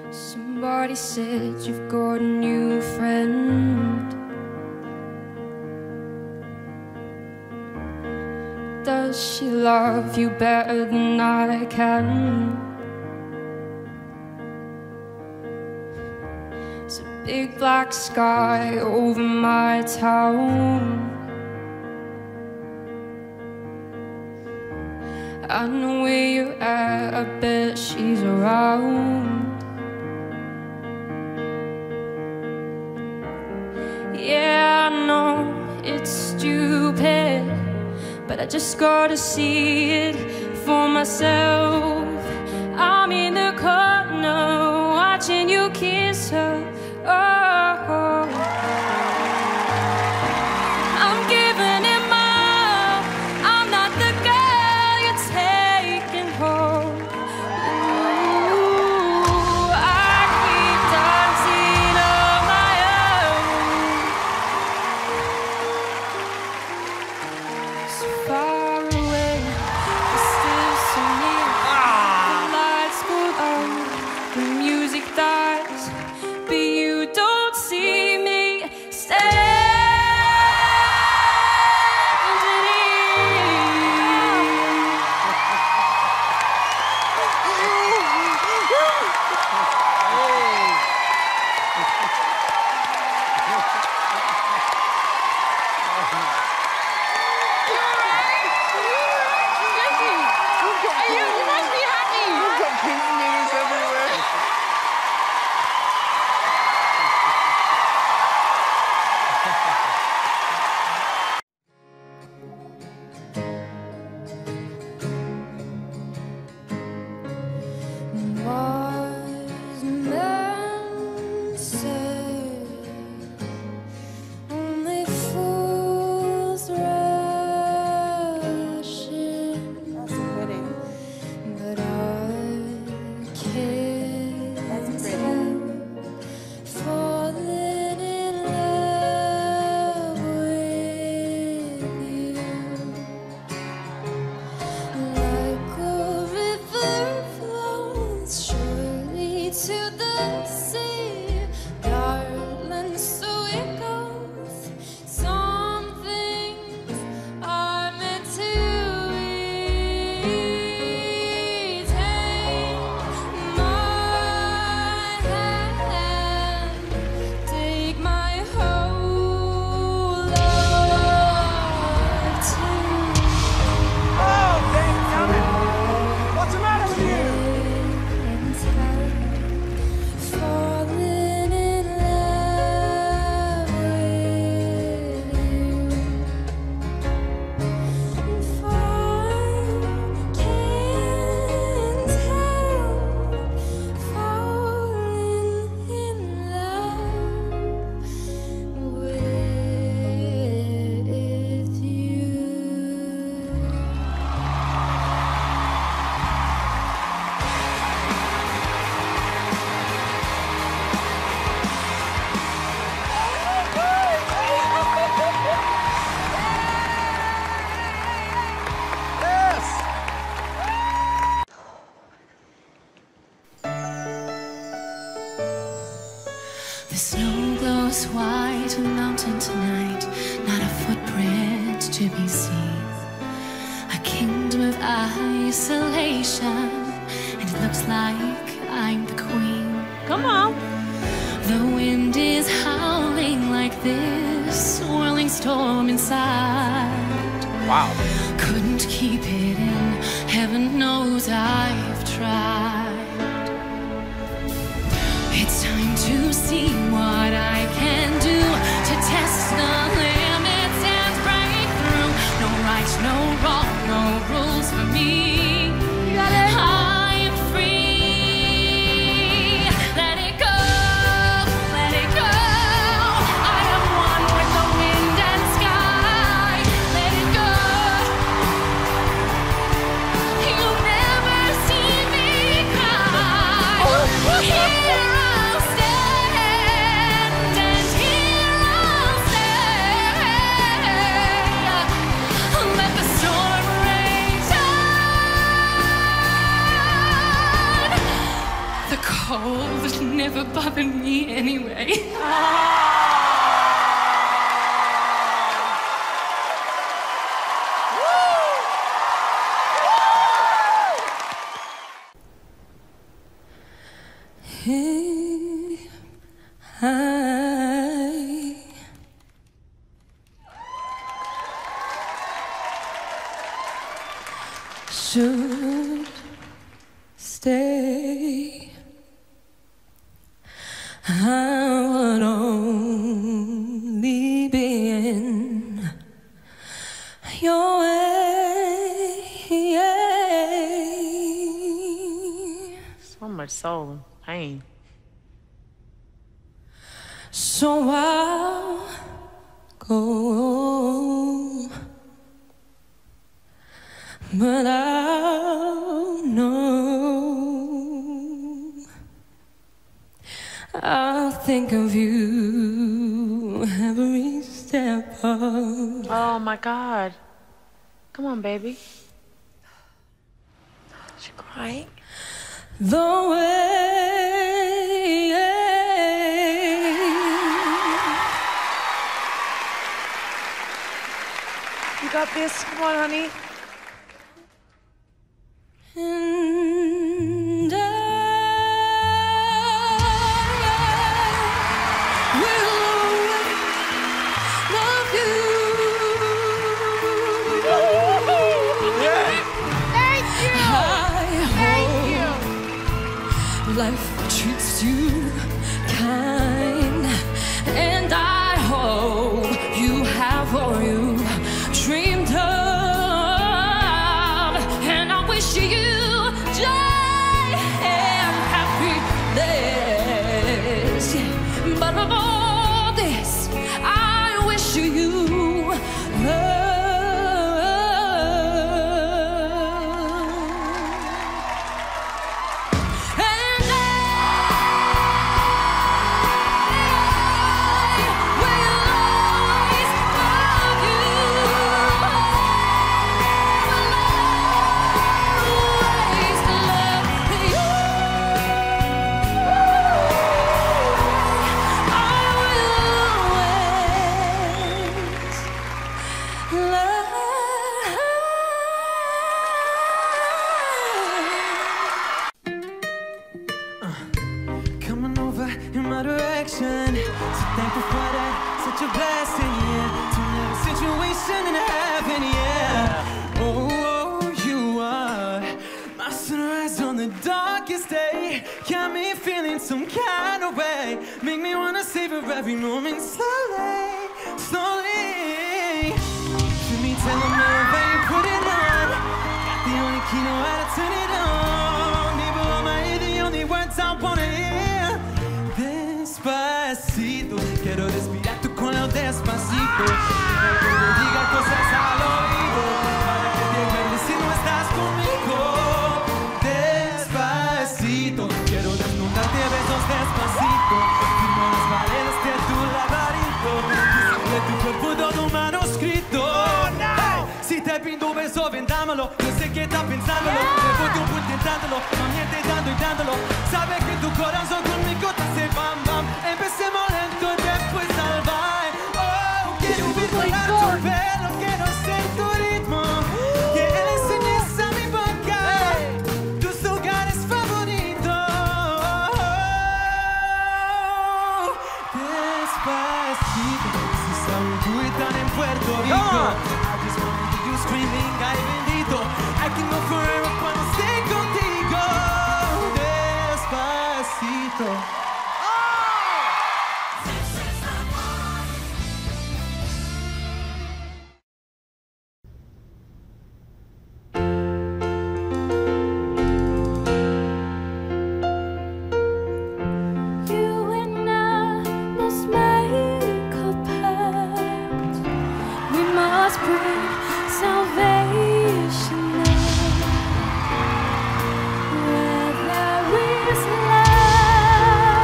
Somebody said you've got a new friend. Does she love you better than I can? There's a big black sky over my town. I know where you're at, I bet she's around. Yeah, I know it's stupid, but I just gotta see it for myself. I'm in the corner watching you kiss her. Oh, I'm giving him all. I'm not the girl you're taking home. Ooh, I keep dancing on my own. So far away, but still so near. The lights go out, the music dies, but you don't see me standing was meant said, only fools rush in. That's pretty. But I can't help falling in love with you. Like a river flows surely to the sea, darling, so it goes. Some things are meant to be. Take my hand, take my whole life too. Oh, damn it! What's the matter with you? Falling in love with you. If I can't help falling in love with you. Yes! The snow glows white on the mountain tonight, not a footprint to be seen. A kingdom of isolation, and it looks like I'm the queen. Come on. The wind is howling like this swirling storm inside. Wow. Couldn't keep it in, heaven knows I've tried. It's time to see what I can do to test the limits and break through. No right, no wrong, no rules for me. I am free. Let it go, let it go. I am one with the wind and sky. Let it go. You'll never see me cry. Here I'll stand, and here I'll stay. Let the storm rage on. The cold never bothered me anyway. Should stay, I would only be in your way. So much soul and pain. So I'll go, but I'll know, I'll think of you every step of. Oh my God. Come on, baby. She crying? The way. You got this. Come on, honey. And I will love you. Thank you. Thank you. Life treats you kind, and I hope you have all you dreamed of, and I wish you joy and happiness. But of all this, I wish you love. Coming over in my direction, so thankful for that, such a blessing, yeah. To never situation in heaven, yeah. Oh, you are my sunrise on the darkest day. Got me feeling some kind of way. Make me wanna savor every moment slowly, slowly. Let me tell them where you put it on. Got the only key, know how to turn it on. Even on my ear, the only words I wanna hear. Despacito, quiero respirar tu color despacito. Quiero que me diga cosas al oído, para que te acuerdes si no estás conmigo. Despacito, quiero desnudarte a besos despacito. Firmo las paredes de tu laberinto, y de tu cuerpo todo un manuscrito. Hey, si te pido un beso, ven dámelo. Yo sé que estás pensándolo, llevo tiempo intentándolo, no mientes dando y dándolo. Sabes que tu corazón conmigo te hace bam bam. Empecemos lento y después salvar. Oh, quiero vibrar tu pelo, quiero ser tu ritmo. Que le enseñes a mi boca tus lugares favoritos. Despacito, si saben tú están en Puerto Rico. I just wanna hear you screaming, ay bendito. I can go forever cuando esté contigo. Despacito. You and I must make a pact. We must bring salvation now. Where there is light.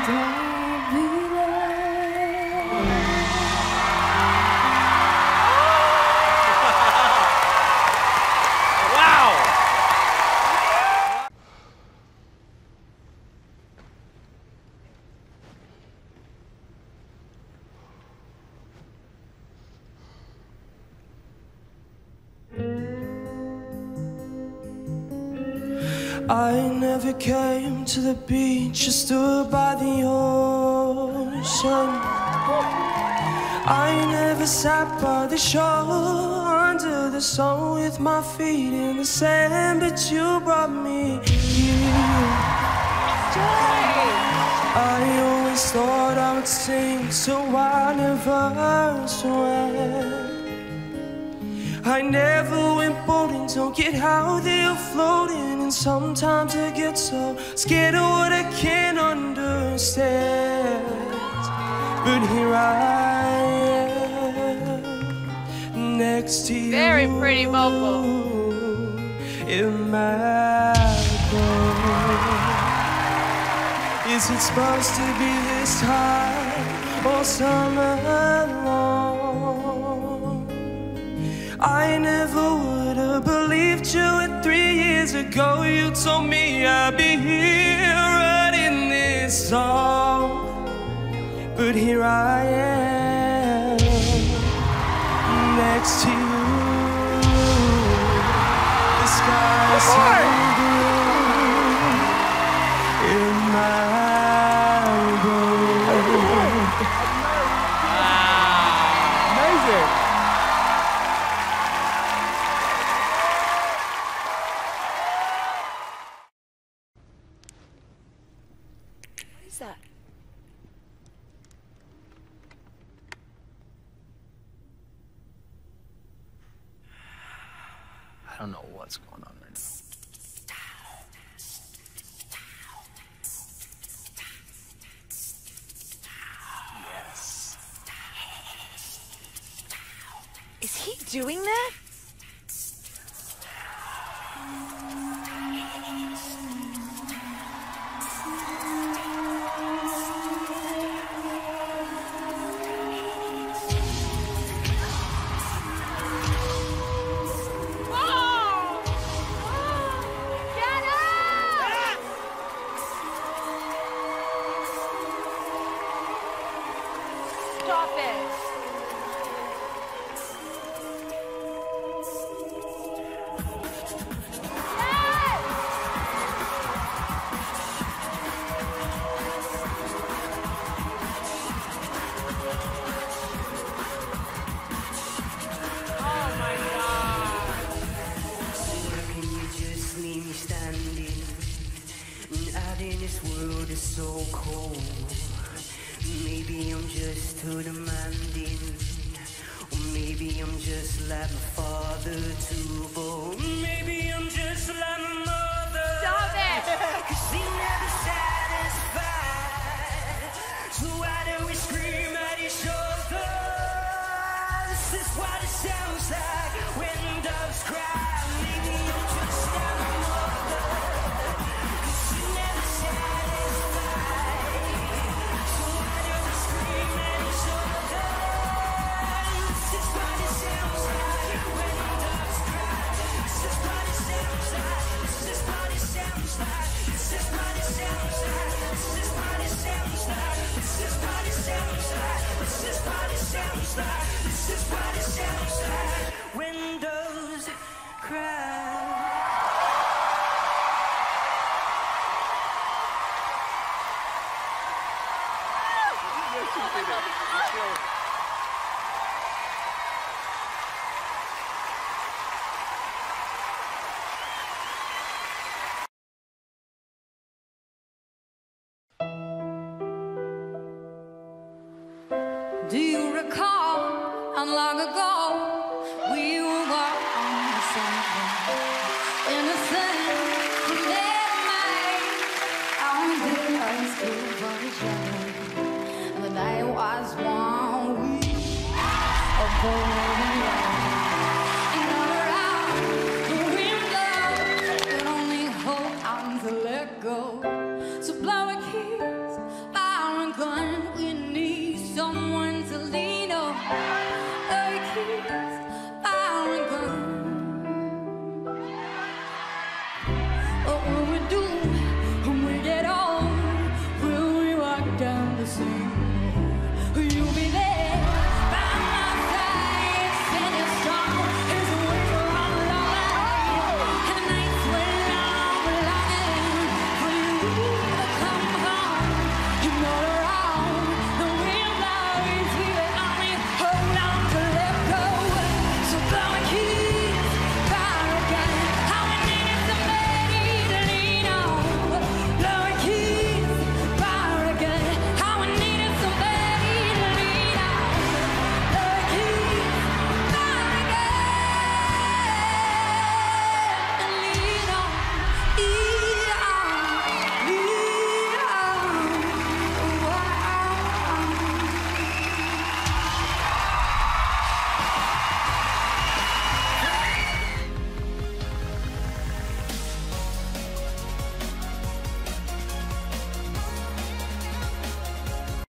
don't be late. Wow! I never came to the beach, I stood by the ocean. I never sat by the shore under the sun with my feet in the sand, but you brought me here. I always thought I would sing, so I never swam. I never went boating, don't get how they're floating, and sometimes I get so scared of what I can't understand. But here I am, next to you. Very pretty vocal. In my boat. Is it supposed to be this time all summer long? I never would have believed you, and 3 years ago you told me I'd be here writing this song. But here I am, next to you. The sky is so blue in my boat. Amazing! What is that? I don't know what's going on right now. Yes. Is he doing that? Stop it! Can you just leave me standing out in this world is so cold? Maybe I'm just too demanding, or maybe I'm just like my father too bold. Maybe I'm just like my mother. Stop it! 'Cause she never satisfied. So why do we scream at each other? This is what it sounds like when doves cry. Maybe I'm just like my mother. 'Cause she never satisfied. So why do we scream at each other? This is what it sounds like when doves cry. This is what it sounds like. This is what it sounds like. This is what it sounds like. This is what it sounds like. This is what it sounds like. This is what it sounds like. This is what it sounds like when doves cry. Do you recall how long ago we were on the same road? Innocent from their mind, our daylights still for each other. And the night was 1 week of golden love. And all around the window, could only hold on to let go. So blow a kiss, fire don't